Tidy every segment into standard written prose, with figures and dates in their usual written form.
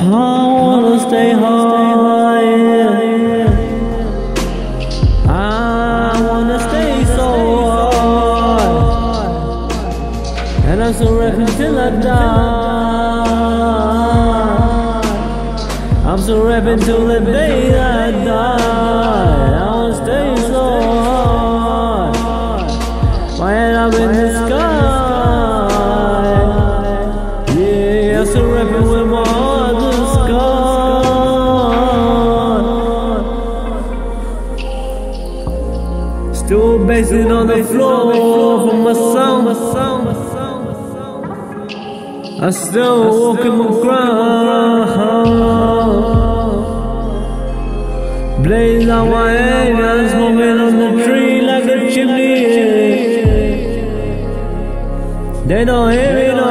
wanna stay high. I wanna stay so high, and I'm still rapping till I die. I'm still rapping till the day I die. I wanna stay so high, my head up in the sky. Yeah, I'm still rapping with my heart to the sky. Still basing on the floor for my sound. I still walk in my ground. Blaze on my hands, moving on the tree like a chimney. They don't hear me no.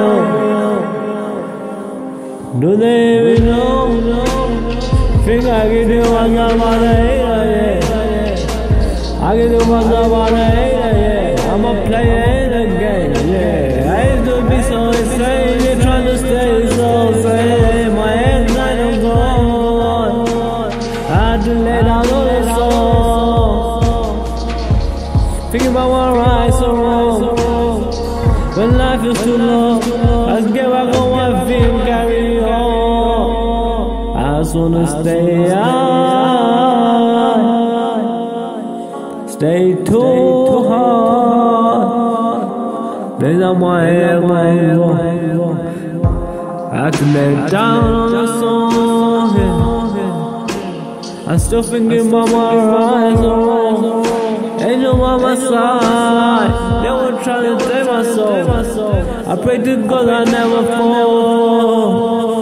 Do they hear me no? Think I can do what's up on the hater, yeah. I can do what's up on the hater, yeah. I'm a player in the game, yeah. I used to be so insane, you're trying to stay so sane. My head's not gone. I had to lay down all the songs, thinking about what right so wrong. When life is too long, I just get back on my feet and carry on. I just wanna stay high, stay too hard. There's on my head, I can lay down on the song, yeah. I still thinking about my rise, angel on my side. They were trying to take my soul. I pray to God I never fall.